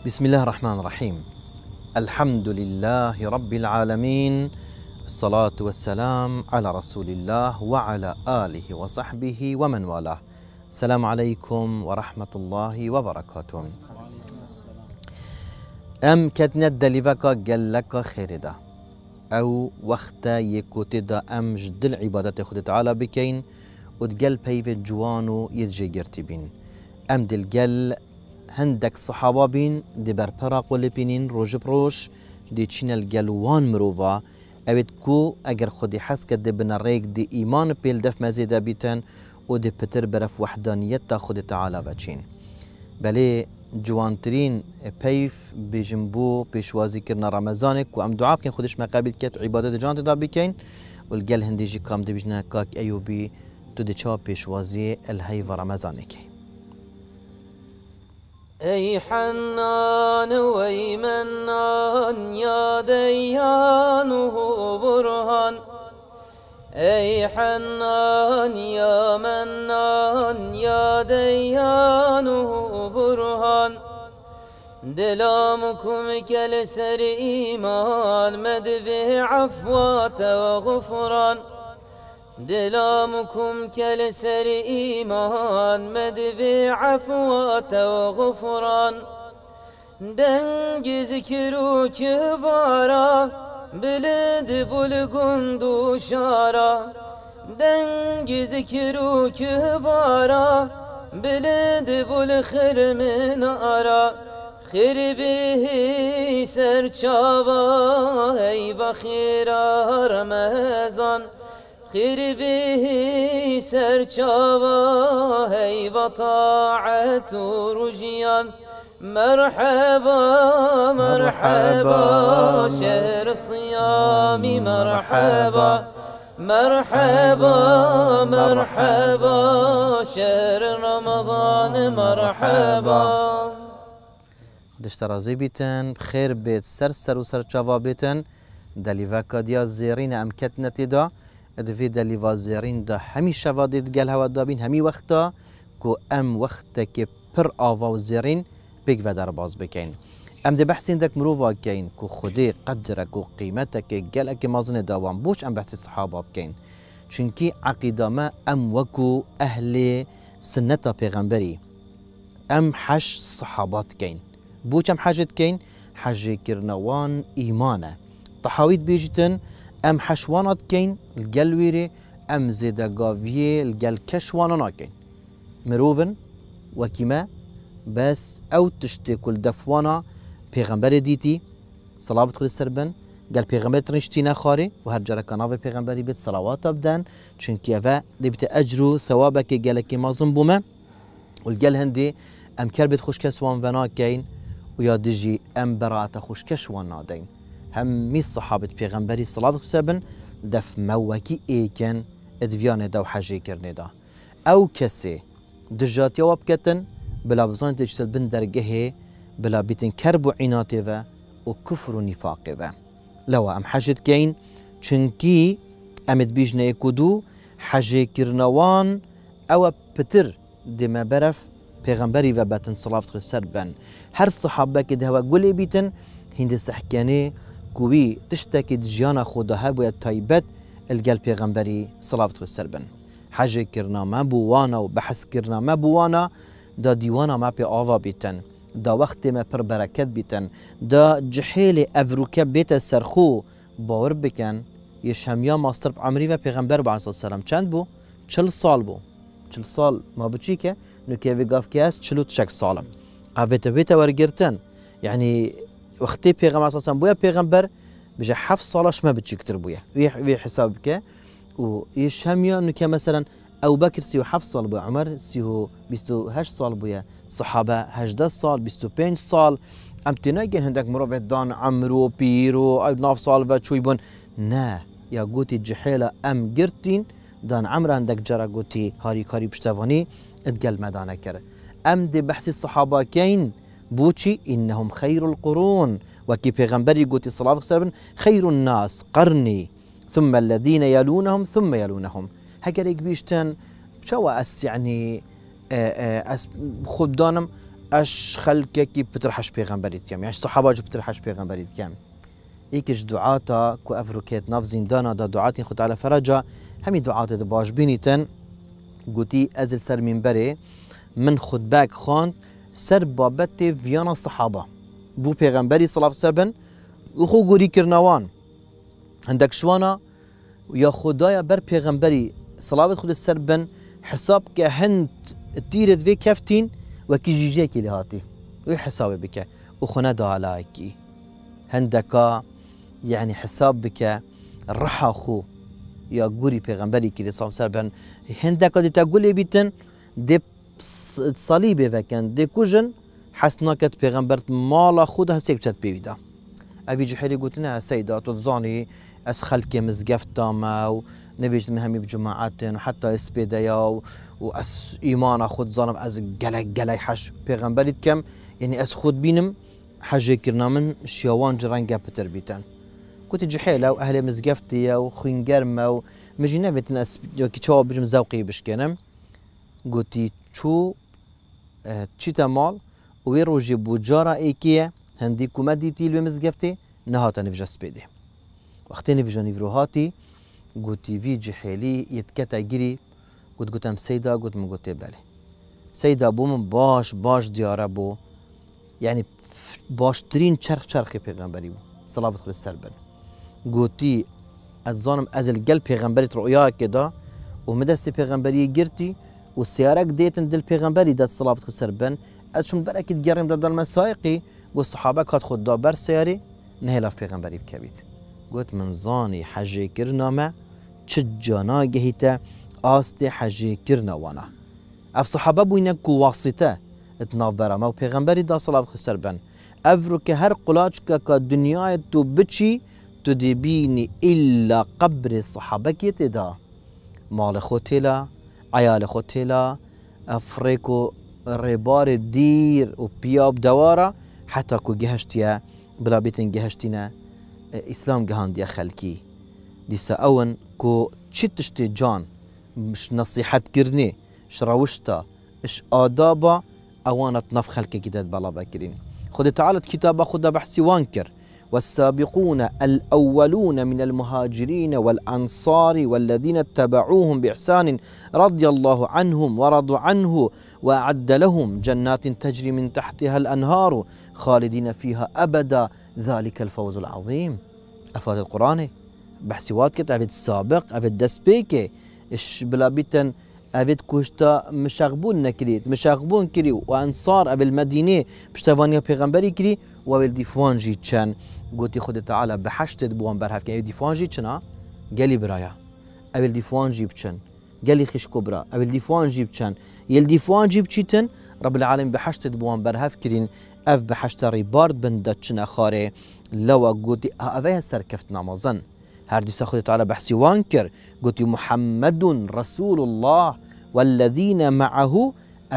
بسم الله الرحمن الرحيم. الحمد لله رب العالمين، الصلاة والسلام على رسول الله وعلى آله وصحبه ومن والاه. السلام عليكم ورحمة الله وبركاته. ام كتنت دليفكا قلك خير ده او وقت يكوت دا ام جدل عبادت خود تعالى بكين وتقل بيف جوانو يتجي قرتبين ام دل قل هندك صحابة بين دي برپرا قول بينين روج بروش دي چين القلوان مروفا اوید کو اگر خودی حس کرده بنا ریک دی ایمان پیل دف مزیده بیتن و دی پتر برف وحدانیت تا خود تعالی بچین. بله جوانترین پیف بجنبو پیشوازی کرنا رمضانک و ام دعا بکن خودش مقابل کت عبادت جان تدا بکن و الگل هندی جی کام دی بجنا کاک ایوبی تو دی چا پیشوازی الهی و رمضانکی. ای حنان و ای منان یا دیان و برهان، ای حنان یا منان یا دیان و برهان، دلام کم کل سر ایمان مدوه عفوات و غفران، دلامكم كالسر إيمان مدفع عفوات وغفران، دنج ذكرو كبارا بلد بلقند وشارا، دنج ذكرو كبارا بلد بلخر من أرا، خير به سرچاوا هي بخير رمضان، خير به سرچاوا هي بطاعة رجيان، مرحبا مرحبا شهر الصيام، مرحبا مرحبا مرحبا شهر رمضان، مرحبا. دشترازي بيتن بخير بيت سر وسرچاوا بيتن دليفاكا ديا زيرين امكت نتيدا ادفي دليفا زيرين دا همي شواديت قال هوا دابين همي وقتا كو ام وقتك پر آوا و زيرين بيك ودار باز بكين ام دي بحثين دك مروفا كين كو خدي قدرك و قيمتك قالك مازن داوام بوش ام بحث الصحابة بكين چونكي عقيدة ما ام وكو اهل سنة پیغمبري ام حش صحابات كين بوش ام حاجت كين حاجة كرنوان ايمانه طحاويت بيجتن ام حشوانات كين الجلويري ام زيدا غافيه الجل كشوانا كين مروفن وكما بس او تشتي كل دفوانا پیغمبر ديتي صلوات خود سربن قال پیغمبر تنشتي نخاري وهر جرى كناف پیغمبري بيت صلوات ابدان چونكي افا دبت اجرو ثوابك قالك ما ظنبوما والجل هندي ام كربت خوش كسوان فنا كين ويا دجي ام براءة خوش كشوان نادين هم صحابة پیغمبری صلوات خود سربن دف موكي ايكن ادفيان دا وحاجي كرني دا او كسي دجات يواب كتن بلا بزان تجتل بن درجه بلا بيتن كرب وعناتي و وكفر ونفاقي و لو ام حاجت كين چنكي امد بيجنا يكودو حاجي كرنوان او بتر دما برف پیغمبری و باتن صلوات خود سربن هر صحابه كده هوا قولي بيتن هند سحكاني كوي تشتكي دجيانا خودها بويا تايبت القلب پیغمبري صلوات خود سربن حاجه كرنا ما بوانا وبحث كرنا ما بوانا دا ديوانا ما بي آوا بيتن دا وقت ما پر بركت بيتن دا جحيل افروكا بيت سرخو باور بكن يشهميا ماستر عمري و پیغمبر با علیه السلام چند بو 40 سال بو 40 سال ما بچی که نو که وگاف کیاس 40 سالم اویت ورگرتن يعني وقتی پیغمبر اساسا بويا پیغمبر بجا 7 سالش ما بتشي كتر بويا وي حسابك و يشهميا انه كان مثلا ابو بكر 37 سال بويا عمر 28 سال بويا صحابه 18 سال 25 سال ام تناجن هندك مروفت دان عمرو بيرو ناف سال و چويبون نه يا قوتي جحيله ام قرتين دان عمر عندك جرى قوتي هاري كاري بشتواني اتقل مدانه كره ام دي بحث الصحابه كاين بوشي إنهم خير القرون وكي پیغمبري قوتي صلى الله عليه وسلم خير الناس قرني ثم الذين يلونهم ثم يلونهم هكذا بيشتن شو أس يعني خود دانم اش خلقك بترحش پیغمبريت كم يعني صحابه جو بترحش پیغمبريت كم ایکش دعاتا کو افروکیت ناف زندانا دا دعاتی خود على فرجا همي دعات دا باش بینیتن گوتی از سر منبره من خود باک خواند سر بابت ویانا صحابه بو پیغمبری صلی الله علیه و و خو گوری کرنوان عندك شوانا يا خدايا بر پیغمبری صلوات خود سر بن حساب که هند تیرت في كفتين وكي جيجيكي لهاتي وي حساب بك وخنا دالاكي هندكا يعني حساب بك الرحى خو يا قوري پیغمبري كي صام سر بن هندكا دي تقولي بيتن دي صليبه وكن دي كوجن حسناكت پیغمبرت مالا خود هسيك بتت بيدا ابي جحيري قلت لنا سيدا تظاني اس خلك مزقفتا ما نويجت مهمي بجماعات وحتى اسبيدايا واس ايمان خود ظانم از قلق حش پیغمبرت كم يعني اس خود بينم حاجه كرنا من شيوان جرانجا بتر بيتن كنت جحيله واهل مزقفتي وخنقرمه ومجينا بيتنا اس كي تشاو بجم زوقي بشكنم قلتي شو تشيتا مال ويروجي بوجارة ايكيه هندي كومدي تيل بمزقفتي نهاتا نفجس بيدي وقتی نفجا نفروهاتي قلتي في جحيلي يتكتا جري قلتم سيدا قلت من قلت بالي سيدا بو من باش ديارة بو يعني باشترين چرخي پیغمبری بو صلوات خود سربن قلتي ازانم از القلب پیغمبری رؤيا كده ومدست پیغمبری گرتي والسيارك ديتن دل پیغمبری داد صلوات خود سربن از شون برا كده جرم داد المسائقي والصحابه كات خود دا بر سياري نهلا پیغمبری بكبيت قلت من زاني حاجه كرنا ما تشجانا جهيتا آست حاجه كرنا وانا اف صحابه بوينه كو واسطه اتناف برما و پیغمبری دا صلوات خود سربن افرو که هر قلاچ که دنیای تو بچی تو دبینی الا قبر الصحابه کیت دا مال خوتلا عیال خوتلا افریکو ربار دیر و پیاب دوارا حتی کو گهشتیا بلا بیتن گهشتینا اسلام گهاندیا خلکی دیسا اون کو چتشتی جان مش نصیحت کرنی شراوشتا اش آدابا اوانت نف خلکی کداد بالا بکرین خد تعالى كتاب خد بحثي وانكر والسابقون الأولون من المهاجرين والأنصار والذين اتبعوهم بإحسان رضي الله عنهم ورضوا عنه وأعد لهم جنات تجري من تحتها الأنهار خالدين فيها أبدا ذلك الفوز العظيم أفاد القرآن بحثي وانكر أبد السابق أبد دسبيكي إش بلا بيتن أبد كوشتا مشاغبون نكريت مشاغبون كري وأنصار أبل المدينة بشتوانيا پیغمبري كري وأبل ديفوان جي تشان قلتي خد تعالى بحشتت بوان برهف كان ديفوان جي تشنا قالي برايا أبل ديفوان جي بتشن قالي خش كبرى أبل ديفوان جي بتشن يل ديفوان جي بتشيتن رب العالمين بحشتت بوان برهف كرين أف بحشتا ريبارد بندتشن أخاري لو قلتي أفايا سركفت نامازن هردي ساخذ تعالى بحثي وانكر قلت محمد رسول الله والذين معه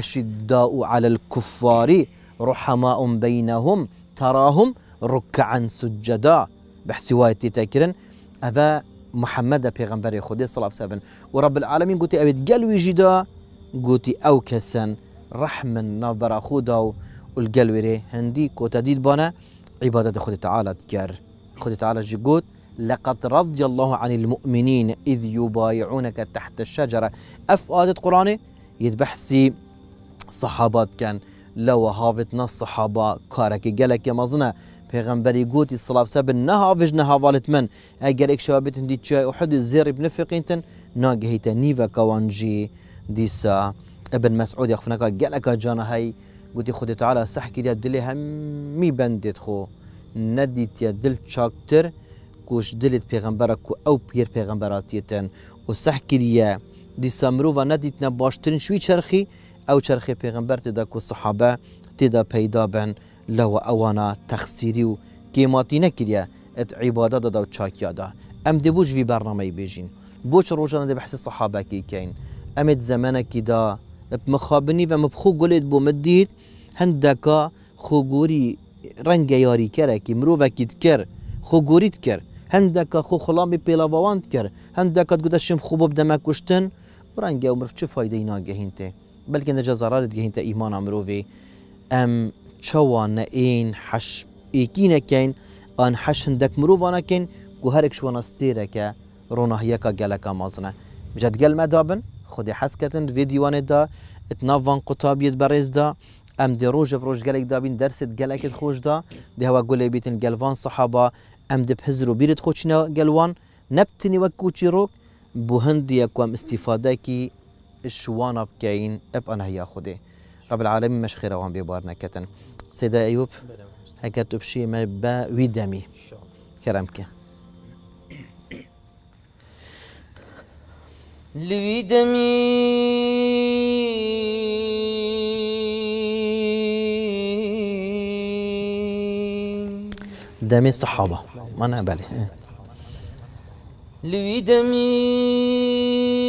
أشداء على الكفار رحماء بينهم تراهم ركعا سجدا بحثي وايتي تاكرن أبا محمد پیغمبر خدي صلى الله عليه وسلم ورب العالمين قلت أبد قلوي جدا قلت أو كسن رحمن نابرا خودا والقلوي هندي كوتاديد بانا عبادة خدي تعالى تكر خدي تعالى جي قلت لقد رضي الله عن المؤمنين إذ يبايعونك تحت الشجرة أفادت قرآني يتبحسي صحابات كان لو هافتنا الصحابة كارك قالك يا مظنة پیغمبری قوتي صلى الله عليه وسلم نهافج نهافالت من اگر اك شبابت هندي تشاي وحد الزير بنفقينتن ناقهيتا نيفا كوانجي ديسا ابن مسعود يخفناك قالك جانا هاي قلت خدي تعالى سحكي دي دلي همي بندت خو نديت يا دل شاكتر كوش دلت پیغمبرك او بير پیغمبراتيتن وسحكي ليا دي سامروفا نديتنا باشترين شوي چرخي او چرخي پیغمبر تدا كو صحابه تدا پیدا بن لو اوانا تخسيري و كيماتي نكريا ات عبادة دا و چاكيا دا ام دي بوش في برنامج بيجين بوش روجانا دي بحث الصحابه كي كاين امد زمانك دا بمخابني و مبخو قلت بو مديت هندكا خوغوري رنگ ياري كركي مروفا كي تكر خوغوري تكر هندكا خو خلامي بيلاوان تكر هندكا تقدشم خوب بدما كشتن ورنگ ومرف چه فايده ناگهينته بلکه نجا ضرر دیگه تا ایمان امروی ام چوان این حش ایکینه کین آن حش هندک مروفانه کین گو هرک شوانا ستیره که روناهیه که گلکا مازنه بجد گل مدابن خودی حس کتن ویدیوان دا اتنافان قطابیت برز دا ام دی روج بروج گلک دابین درست گلکت خوش دا دی هوا گلی بیتن گلوان صحابه ام دی بحزر و بیرت خوشنا گلوان نبتنی وکوچی روک بو هندی اکوام استفاده کی شوانا بکین اب انا هيا خودي رب العالمين مش خير وان بيبارنا كتن سيدة أيوب هكا تبشي ما با ويدمي كرمك لويدمي دمي الصحابة ما أنا بالي لويدمي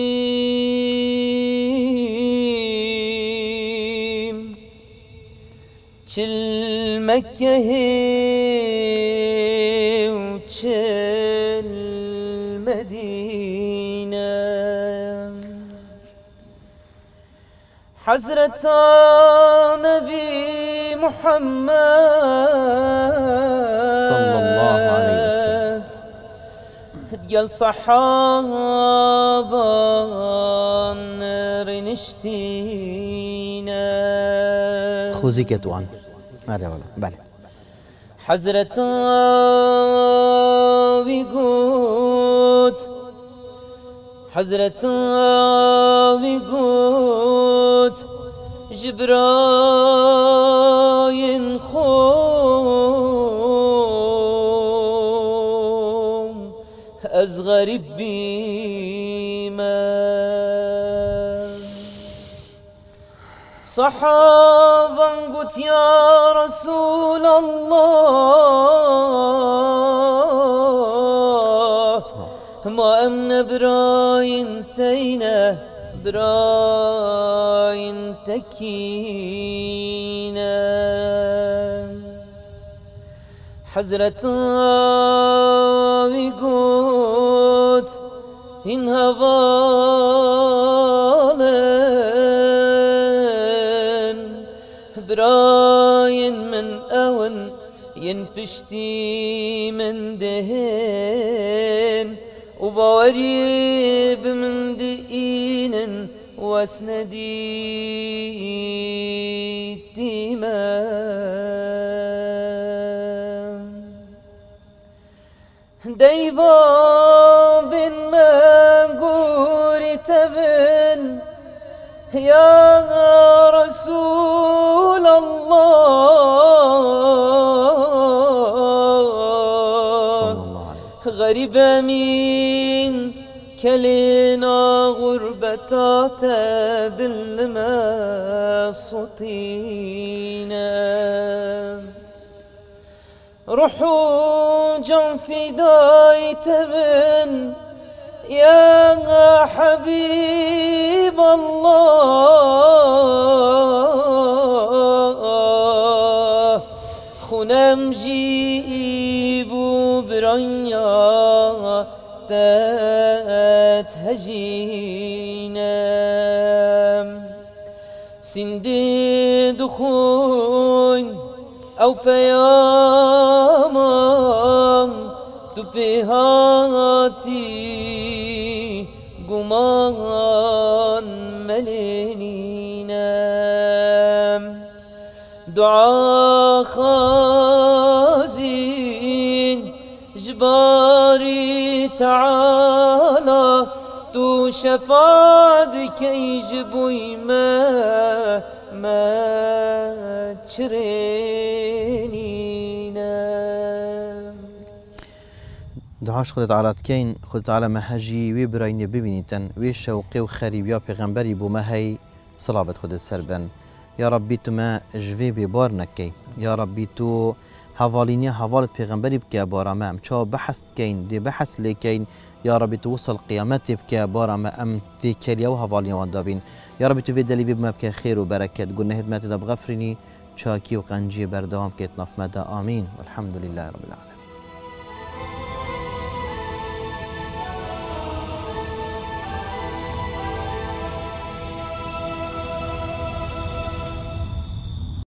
چل مكة وچل مدينة حضرة نبي محمد صلى الله عليه وسلم تقل صحابة رنشتينا خوزي كتوان هذا ولا بله حضرة ويقوت حضرة ويقوت جبرايل خوم أصغر بيما صحابا قلت يا رسول الله ما أمن براين تينا براين تكينا حزرة ويقوت إن هفالن براين من أون ينبشتي من دهن وبوريب من دئين واسندي الدماء ديبا بن منقور تبن يا رسول الله غريب أمين كلنا غربتا تدل ما صوتينا روحوا جن فداي تبن يا حبيب الله خنم جيبوا برنيا تهجينا سندي دخون أو بياما تبهاتي قمان ملينينا دعاء خازين جباري تعالى تو شفاعتك يجبوي ما تشرينينا دعاش خدت على تكين خدت على مهجي وبراين ببنيتن وشوقي وخريبيا بيغمبري بوما هي صلابت خدت سربن يا ربي تو ما جوي ببارنكي يا ربي تو هفالينيا هفالت بيغمبري بكي بارما ام چا بحث كين دي بحث لكين يا ربي توصل قيامتي بكي بارما ام دي كليا وهفالينيا وندابين يا ربي تو في دليل بما بكي خير وبركات قلنا هدمات دا بغفرني شاكي وقنجي بردوام كيتناف مدى آمين والحمد لله رب العالمين.